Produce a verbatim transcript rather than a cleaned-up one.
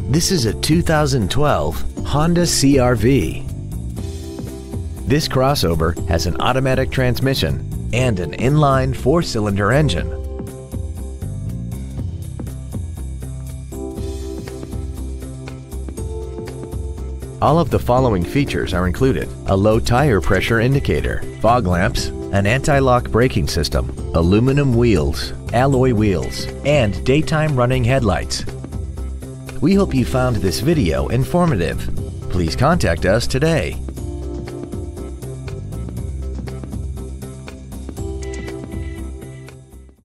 This is a two thousand twelve Honda C R V. This crossover has an automatic transmission and an inline four-cylinder engine. All of the following features are included: a low tire pressure indicator, fog lamps, an anti-lock braking system, aluminum wheels, alloy wheels, and daytime running headlights. We hope you found this video informative. Please contact us today.